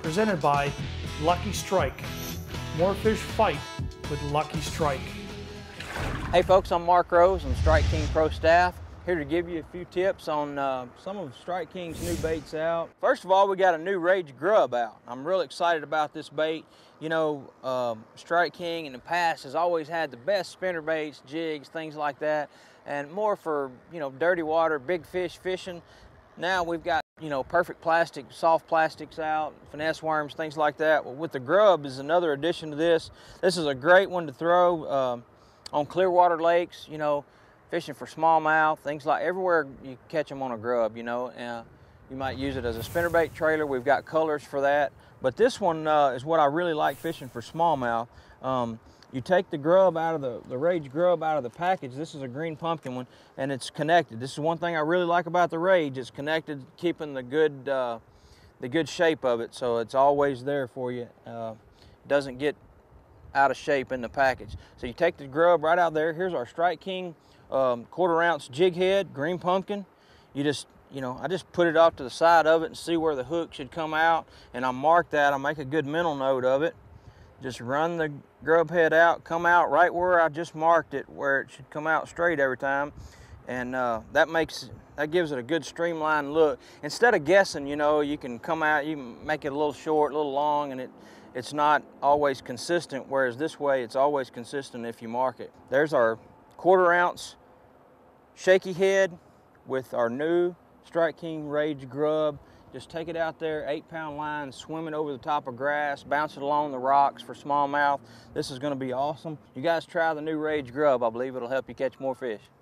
presented by Lucky Strike. More fish fight with Lucky Strike. Hey folks, I'm Mark Rose. I'm Strike King Pro staff. Here to give you a few tips on some of Strike King's new baits out. First of all, we got a new Rage Grub out. I'm really excited about this bait. You know, Strike King in the past has always had the best spinner baits, jigs, things like that, and more for, you know, dirty water, big fish fishing. Now we've got, you know, perfect plastic, soft plastics out, finesse worms, things like that. Well, with the Grub is another addition to this. This is a great one to throw on clear water lakes, you know, fishing for smallmouth, things like everywhere you catch them on a Grub, you know. You might use it as a spinnerbait trailer. We've got colors for that. But this one is what I really like fishing for smallmouth. You take the Grub out of the Rage Grub out of the package. This is a green pumpkin one, and it's connected. This is one thing I really like about the Rage. It's connected, keeping the good shape of it, so it's always there for you. Doesn't get out of shape in the package. So you take the Grub right out there. Here's our Strike King 1/4 ounce jig head, green pumpkin. You just, you know, I just put it off to the side of it and see where the hook should come out, and I mark that. I make a good mental note of it. Just run the Grub head out, come out right where I just marked it, where it should come out straight every time, and that gives it a good streamlined look. Instead of guessing, you know, you can come out, you can make it a little short, a little long, and it's not always consistent, whereas this way it's always consistent if you mark it. There's our 1/4 ounce shaky head with our new Strike King Rage Grub. Just take it out there, 8-pound line, swim it over the top of grass, bounce it along the rocks for smallmouth. This is gonna be awesome. You guys try the new Rage Grub. I believe it'll help you catch more fish.